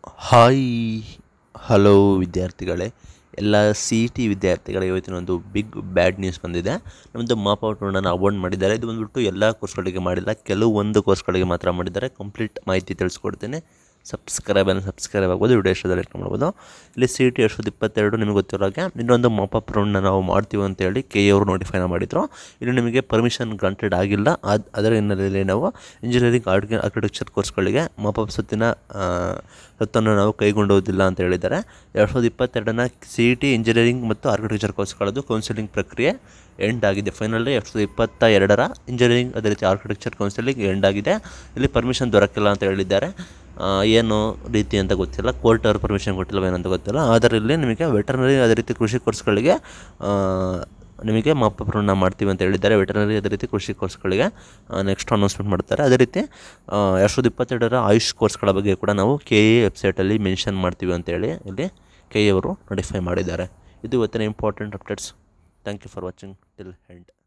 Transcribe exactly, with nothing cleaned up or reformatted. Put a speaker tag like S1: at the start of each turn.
S1: Hi hello ವಿದ್ಯಾರ್ಥಿಗಳೇ, ಎಲ್ಲ C E T ವಿದ್ಯಾರ್ಥಿಗಳ ಇವತ್ತಿನ ಒಂದು ಬಿಗ್ ಬ್ಯಾಡ್ ನ್ಯೂಸ್ ಬಂದಿದೆ. ನಮ್ಮದು ಮಾಪ್ ಔಟ್ನ ಅವಾರ್ಡ್ ಮಾಡಿದ್ದಾರೆ. ಇದು ಬಂದುಬಿಟ್ಟು ಎಲ್ಲ ಕೋರ್ಸ್ಗಳಿಗೆ ಮಾಡಿಲ್ಲ, ಕೆಲವೊಂದು ಕೋರ್ಸ್ಗಳಿಗೆ ಮಾತ್ರ ಮಾಡಿದ್ದಾರೆ. ಕಂಪ್ಲೀಟ್ ಮಾಹಿತಿ ತಿಳಿಸ್ಕೊಡ್ತೀನಿ. ಸಬ್ಸ್ಕ್ರೈಬನ್ನು ಸಬ್ಸ್ಕ್ರೈಬ್ ಆಗ್ಬೋದು, ವಿಡಿಯೋ ಇಷ್ಟದಲ್ಲಿ ಇಟ್ಕೊಂಡು ಮಾಡ್ಬೋದು. ಇಲ್ಲಿ ಸಿ ಇ ಟಿ ಎರಡು ಸಾವಿರದ ಇಪ್ಪತ್ತೆರಡು ನಿಮಗೆ ಗೊತ್ತಿರೋಗೆ ಇನ್ನೊಂದು ಮಾಪ್ ಅಪ್ ರೌಂಡ್ನ ನಾವು ಮಾಡ್ತೀವಿ ಅಂತೇಳಿ ಕೆ ಎ ಅವರು ನೋಟಿಫೈನ ಮಾಡಿದರು. ಇಲ್ಲಿ ನಿಮಗೆ ಪರ್ಮಿಷನ್ ಗ್ರಾಂಟೆಡ್ ಆಗಿಲ್ಲ. ಅದು ಅದರ ಹಿನ್ನೆಲೆಯಲ್ಲಿ ನಾವು ಇಂಜಿನಿಯರಿಂಗ್ ಆರ್ಟ್ ಆರ್ಕಿಟೆಕ್ಚರ್ ಕೋರ್ಸ್ಗಳಿಗೆ ಮಾಪ್ ಅಪ್ ಸುತ್ತಿನ ಸುತ್ತನ್ನು ನಾವು ಕೈಗೊಂಡುವುದಿಲ್ಲ ಅಂತ ಹೇಳಿದ್ದಾರೆ. ಎರಡು ಸಾವಿರದ ಇಪ್ಪತ್ತೆರಡನ ಸಿ ಇ ಟಿ ಇಂಜಿನಿಯರಿಂಗ್ ಮತ್ತು ಆರ್ಕಿಟೆಕ್ಚರ್ ಕೋರ್ಸ್ಗಳದ್ದು ಕೌನ್ಸಿಲಿಂಗ್ ಪ್ರಕ್ರಿಯೆ ಎಂಡ್ ಆಗಿದೆ. ಫೈನಲಿ ಎರಡು ಸಾವಿರದ ಇಪ್ಪತ್ತ ಎರಡರ ಇಂಜಿನಿಯರಿಂಗ್ ಅದೇ ರೀತಿ ಆರ್ಕಿಟೆಕ್ಚರ್ ಕೌನ್ಸಿಲಿಂಗ್ ಎಂಡ್ ಆಗಿದೆ. ಇಲ್ಲಿ ಪರ್ಮಿಷನ್ ದೊರಕಿಲ್ಲ ಅಂತ ಹೇಳಿದ್ದಾರೆ. ಏನು ರೀತಿ ಅಂತ ಗೊತ್ತಿಲ್ಲ, ಕೋರ್ಟ್ ಅವ್ರು ಪರ್ಮಿಷನ್ ಕೊಟ್ಟಿಲ್ಲ ಏನಂತ ಗೊತ್ತಿಲ್ಲ. ಆದರೆ ಇಲ್ಲಿ ನಿಮಗೆ ವೆಟರ್ನರಿ ಅದೇ ರೀತಿ ಕೃಷಿ ಕೋರ್ಸ್ಗಳಿಗೆ ನಿಮಗೆ ಮಾಪ್ ಅಪ್ ರೌಂಡ್ನ ಮಾಡ್ತೀವಿ ಅಂತ ಹೇಳಿದ್ದಾರೆ. ವೆಟರ್ನರಿ ಅದೇ ರೀತಿ ಕೃಷಿ ಕೋರ್ಸ್ಗಳಿಗೆ ನೆಕ್ಸ್ಟ್ ಅನೌನ್ಸ್ಮೆಂಟ್ ಮಾಡ್ತಾರೆ. ಅದೇ ರೀತಿ ಎರಡು ಸಾವಿರದ ಇಪ್ಪತ್ತೆರಡರ ಆಯುಷ್ ಕೋರ್ಸ್ಗಳ ಬಗ್ಗೆ ಕೂಡ ನಾವು ಕೆ ಎ ವೆಬ್ಸೈಟಲ್ಲಿ ಮೆನ್ಷನ್ ಮಾಡ್ತೀವಿ ಅಂತೇಳಿ ಇಲ್ಲಿ ಕೆ ಎ ಅವರು ನೋಟಿಫೈ ಮಾಡಿದ್ದಾರೆ. ಇದು ಇವತ್ತಿನ important updates. Thank you for watching till end.